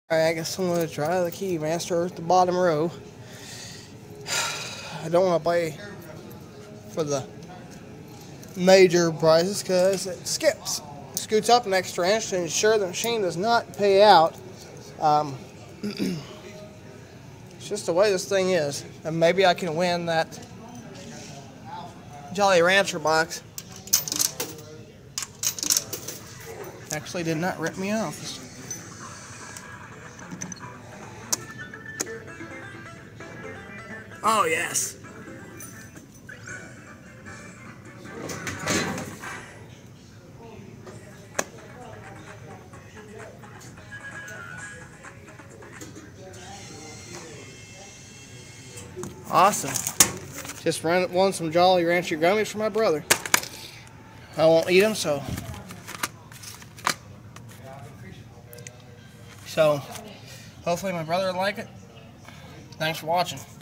Alright, I guess I'm going to try the Keymaster at the bottom row. I don't want to play for the major prizes because it skips. It scoots up an extra inch to ensure the machine does not pay out. It's just the way this thing is. And maybe I can win that Jolly Rancher box. Actually did not rip me off. Oh yes. Awesome. Just won some Jolly Rancher gummies for my brother. I won't eat them, so hopefully my brother will like it. Thanks for watching.